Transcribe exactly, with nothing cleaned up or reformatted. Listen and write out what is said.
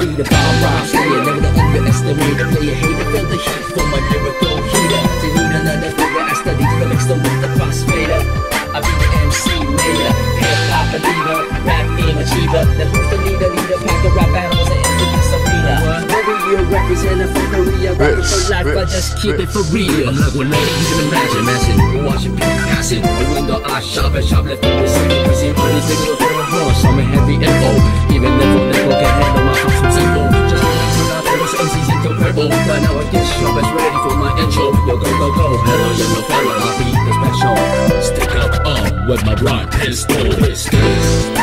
be the bomb rhyme slayer, never to underestimate the player hater. Feel the heat from my lyrical heater. They need another figure, I study Felix the with the crossfader. I be the M C later, hip-hop believer, rap game achiever. The who's the leader, leader, pack of rap animals and into this arena. Warrior representing for Korea, rapping for life, but just keep it for real. Look what lady, you can imagine, imagine, watching people passing. The window, I shop and shoplifting with something crazy. Money, bigger than a horse, I'm a heavy info. Even if a nickel can handle my house from simple. Just turn out those M Cs into purple. But now I get sharp as ready for my intro. Yo, go, go, go, hello, yo, no fella, I'll be the special. Stick up, uh, with my rock pistol. Pistols.